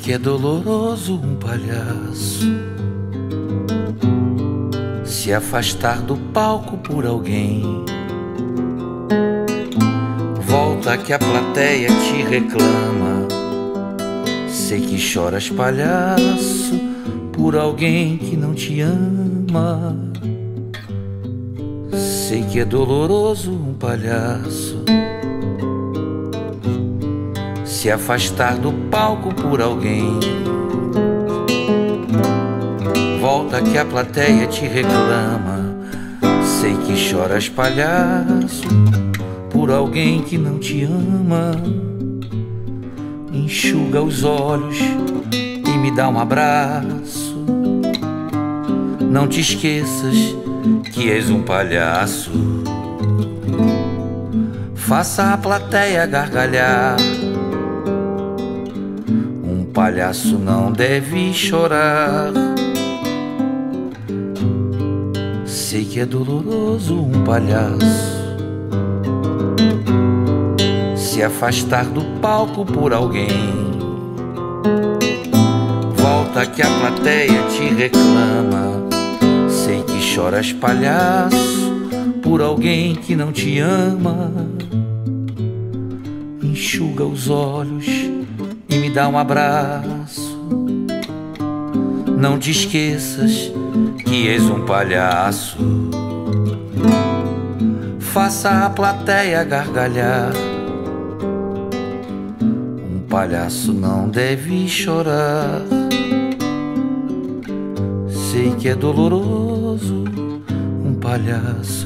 que é doloroso um palhaço se afastar do palco por alguém. Volta que a plateia te reclama. Sei que choras, palhaço, por alguém que não te ama. Sei que é doloroso um palhaço se afastar do palco por alguém. Volta que a plateia te reclama. Sei que choras, palhaço, por alguém que não te ama. Enxuga os olhos e me dá um abraço. Não te esqueças que és um palhaço. Faça a plateia gargalhar. Um palhaço não deve chorar. Sei que é doloroso um palhaço se afastar do palco por alguém. Volta que a plateia te reclama. Sei que choras, palhaço, por alguém que não te ama. Enxuga os olhos e me dá um abraço. Não te esqueças que és um palhaço. Faça a plateia gargalhar. Um palhaço não deve chorar. Sei que é doloroso um palhaço.